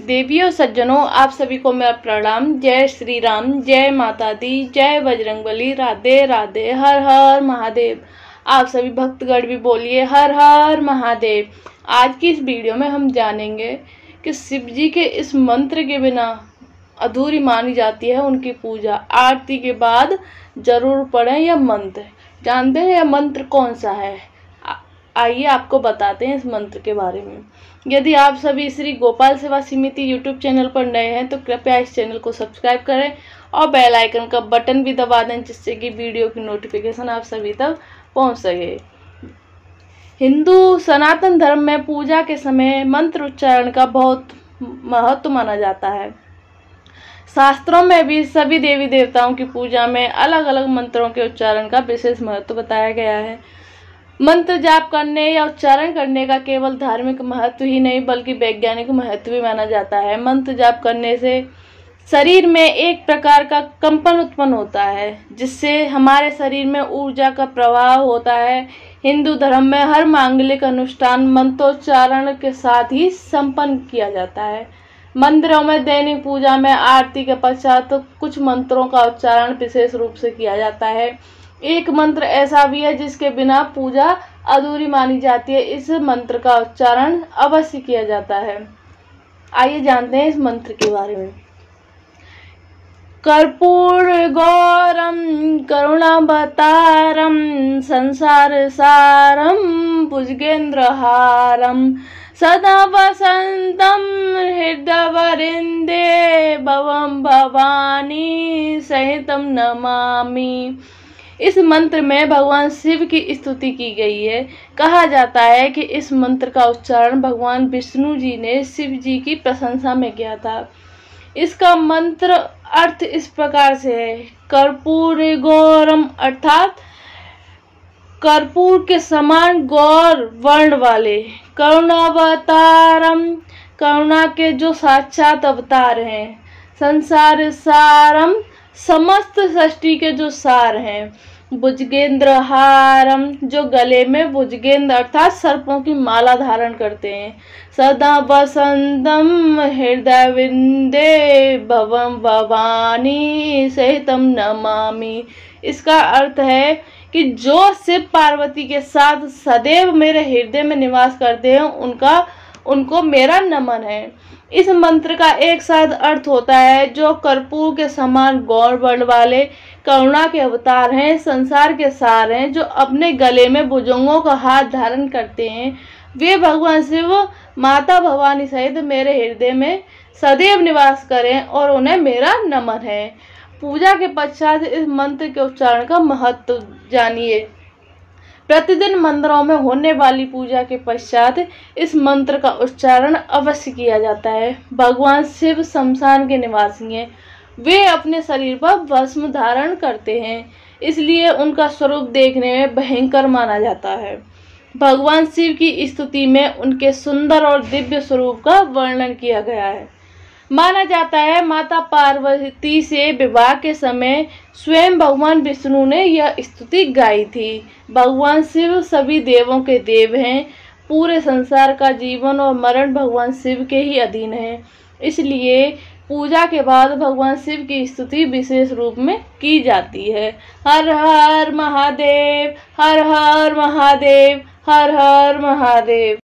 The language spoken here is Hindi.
देवियों सज्जनों, आप सभी को मेरा प्रणाम। जय श्री राम, जय माता दी, जय बजरंगबली, राधे राधे, हर हर महादेव। आप सभी भक्तगण भी बोलिए हर हर महादेव। आज की इस वीडियो में हम जानेंगे कि शिव जी के इस मंत्र के बिना अधूरी मानी जाती है उनकी पूजा। आरती के बाद जरूर पढ़ें यह मंत्र। जानते हैं यह मंत्र कौन सा है? आइए आपको बताते हैं इस मंत्र के बारे में। यदि आप सभी श्री गोपाल सेवा समिति यूट्यूब चैनल पर नए हैं तो कृपया इस चैनल को सब्सक्राइब करें और बेल आइकन का बटन भी दबा दें, जिससे कि वीडियो की नोटिफिकेशन आप सभी तक पहुंच सके। हिंदू सनातन धर्म में पूजा के समय मंत्र उच्चारण का बहुत महत्व माना जाता है। शास्त्रों में भी सभी देवी देवताओं की पूजा में अलग अलग मंत्रों के उच्चारण का विशेष महत्व बताया गया है। मंत्र जाप करने या उच्चारण करने का केवल धार्मिक महत्व ही नहीं बल्कि वैज्ञानिक महत्व भी माना जाता है। मंत्र जाप करने से शरीर में एक प्रकार का कंपन उत्पन्न होता है, जिससे हमारे शरीर में ऊर्जा का प्रवाह होता है। हिंदू धर्म में हर मांगलिक अनुष्ठान मंत्रोच्चारण के साथ ही संपन्न किया जाता है। मंदिरों में दैनिक पूजा में आरती के पश्चात कुछ मंत्रों का उच्चारण विशेष रूप से किया जाता है। एक मंत्र ऐसा भी है जिसके बिना पूजा अधूरी मानी जाती है। इस मंत्र का उच्चारण अवश्य किया जाता है। आइए जानते हैं इस मंत्र के बारे में। कर्पूर गौरम करुणावतारम संसार सारम भुजगेंद्रहारम सदा वसंतम हृदयवरिंदे भवम भवानी सहितम नमामि। इस मंत्र में भगवान शिव की स्तुति की गई है। कहा जाता है कि इस मंत्र का उच्चारण भगवान विष्णु जी ने शिव जी की प्रशंसा में किया था। इसका मंत्र अर्थ इस प्रकार से है। कर्पूर गौरम अर्थात कर्पूर के समान गौर वर्ण वाले, करुणावतारम करुणा के जो साक्षात अवतार हैं, संसार सारम समस्त सृष्टि के जो सार हैं, भुजगेंद्र हारम जो गले में भुजगेंद्र अर्थात सर्पों की माला धारण करते हैं, सदा वसंतम हृदय विंदे भवम भवानी सहितम नमामि। इसका अर्थ है कि जो शिव पार्वती के साथ सदैव मेरे हृदय में निवास करते हैं उनको मेरा नमन है। इस मंत्र का एक साथ अर्थ होता है जो कर्पूर के समान गौर वर्ण वाले करुणा के अवतार हैं, संसार के सार हैं, जो अपने गले में भुजंगों का हाथ धारण करते हैं, वे भगवान शिव माता भवानी सहित मेरे हृदय में सदैव निवास करें और उन्हें मेरा नमन है। पूजा के पश्चात इस मंत्र के उच्चारण का महत्व जानिए। प्रतिदिन मंदिरों में होने वाली पूजा के पश्चात इस मंत्र का उच्चारण अवश्य किया जाता है। भगवान शिव शमशान के निवासी हैं। वे अपने शरीर पर भस्म धारण करते हैं, इसलिए उनका स्वरूप देखने में भयंकर माना जाता है। भगवान शिव की स्तुति में उनके सुंदर और दिव्य स्वरूप का वर्णन किया गया है। माना जाता है माता पार्वती से विवाह के समय स्वयं भगवान विष्णु ने यह स्तुति गाई थी। भगवान शिव सभी देवों के देव हैं। पूरे संसार का जीवन और मरण भगवान शिव के ही अधीन है। इसलिए पूजा के बाद भगवान शिव की स्तुति विशेष रूप में की जाती है। हर हर महादेव, हर हर महादेव, हर हर महादेव।